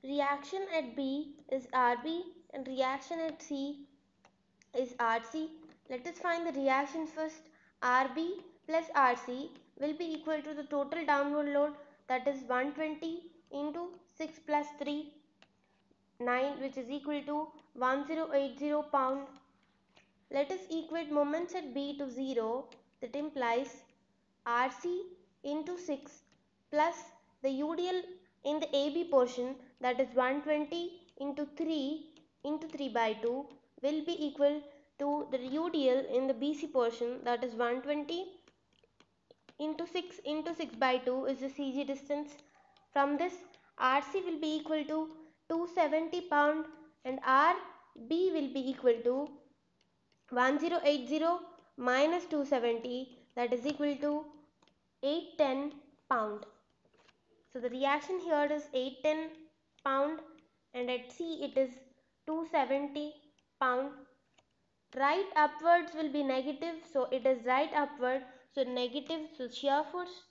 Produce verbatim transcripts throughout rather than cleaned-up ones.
reaction at B is R B and reaction at C is R C. Let us find the reactions first. R B plus R C will be equal to the total downward load, that is one hundred twenty into six plus three, nine, which is equal to one thousand eighty pound. Let us equate moments at B to zero. That implies R C into six plus the U D L in the A B portion, that is one hundred twenty into three into three by two, will be equal to the U D L in the B C portion, that is one hundred twenty into six into six by two is the C G distance. From this, R C will be equal to two hundred seventy pound and R B will be equal to one thousand eighty minus two hundred seventy, that is equal to eight hundred ten pound. So the reaction here is eight hundred ten pound and at C it is two hundred seventy pound. Right upwards will be negative, so it is right upward, so negative, so shear force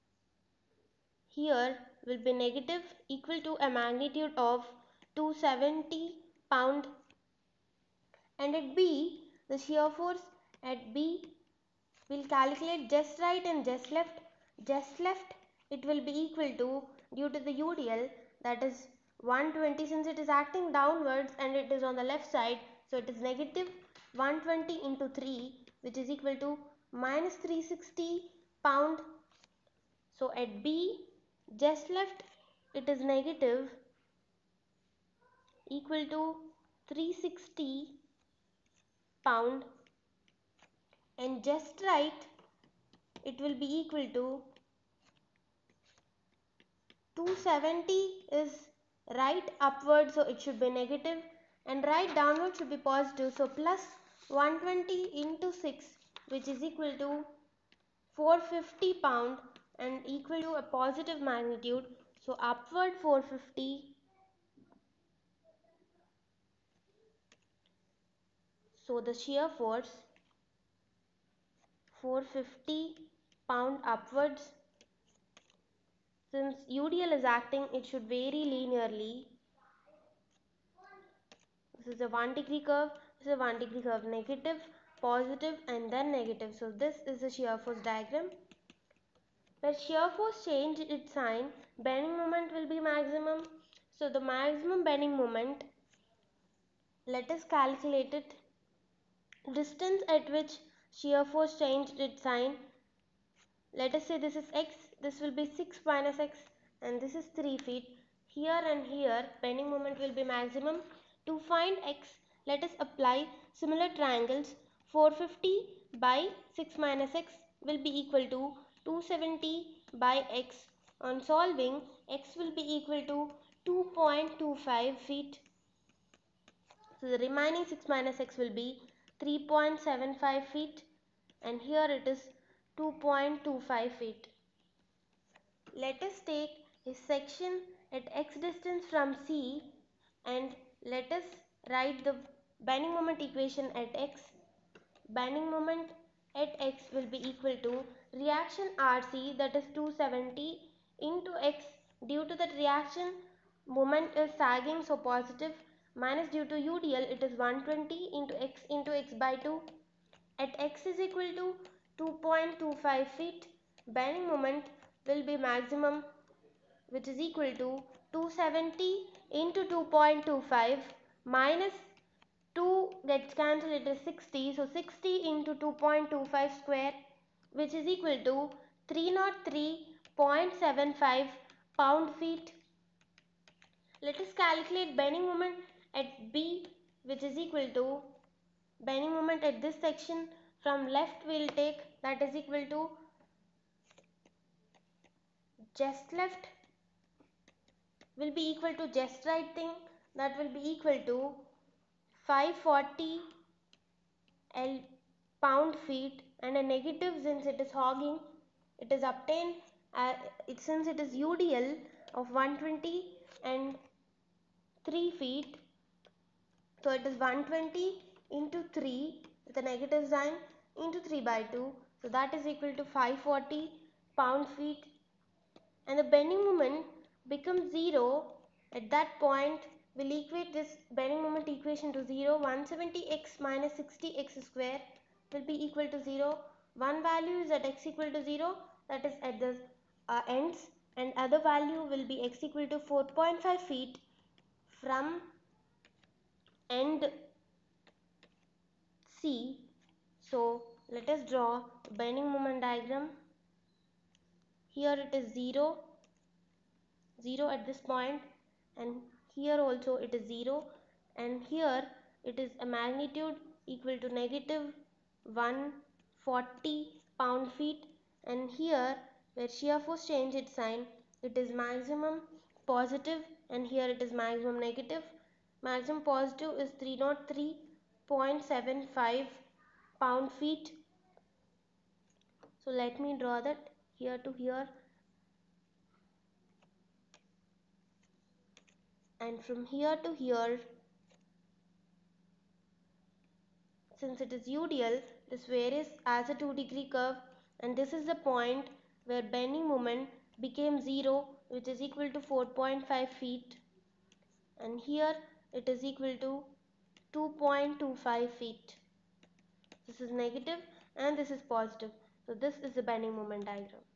here will be negative, equal to a magnitude of two hundred seventy pound. And at B, the shear force at B will calculate just right and just left. Just left it will be equal to, due to the U D L, that is one hundred twenty, since it is acting downwards and it is on the left side, so it is negative one hundred twenty into three, which is equal to minus three hundred sixty pound. So at B, just left it is negative, equal to three hundred sixty pound, and just right it will be equal to two hundred seventy is right upward, so it should be negative, and right downward should be positive, so plus one hundred twenty into six, which is equal to four hundred fifty pound and equal to a positive magnitude, so upward four hundred fifty. So the shear force four hundred fifty pound upwards. Since U D L is acting, it should vary linearly. This is a one degree curve, this is a one degree curve, negative, positive and then negative. So this is the shear force diagram. Where shear force change its sign, bending moment will be maximum. So the maximum bending moment, let us calculate it. Distance at which shear force changed its sign, let us say this is x, this will be six minus x and this is three feet. Here and here bending moment will be maximum. To find x, let us apply similar triangles. four hundred fifty by six minus x will be equal to two hundred seventy by x. On solving, x will be equal to two point two five feet. So the remaining six minus x will be three point seven five feet and here it is two point two five feet. Let us take a section at x distance from C and let us write the bending moment equation at x. Bending moment at x will be equal to reaction R C, that is two hundred seventy into x. Due to that reaction moment is sagging, so positive, minus due to U D L it is one hundred twenty into x into x by two. At x is equal to two point two five feet, bending moment will be maximum, which is equal to two hundred seventy into two point two five minus two gets cancelled, it is sixty, so sixty into two point two five square, which is equal to three hundred three point seven five pound feet. Let us calculate bending moment at B, which is equal to bending moment at this section. From left we will take, that is equal to just left will be equal to just right thing, that will be equal to five hundred forty L pound feet, and a negative, since it is hogging, it is obtained uh, it, since it is U D L of one hundred twenty and three feet, so it is one hundred twenty into three with a negative sign into three by two, so that is equal to five hundred forty pound feet, and the bending moment becomes zero At that point, we'll equate this bending moment equation to zero. one hundred seventy x minus sixty x square will be equal to zero. One value is at x equal to zero, that is at the uh, ends, and other value will be x equal to four point five feet from end C. So let us draw bending moment diagram. Here it is zero, zero at this point, and here also it is zero, and here it is a magnitude equal to negative one hundred forty pound feet, and here where shear force change its sign, it is maximum positive and here it is maximum negative. Maximum positive is three hundred three point seven five pound feet. So let me draw that here to here, and from here to here, since it is U D L, this varies as a two degree curve, and this is the point where bending moment became zero, which is equal to four point five feet, and here it is equal to two point two five feet. This is negative and this is positive. So this is the bending moment diagram.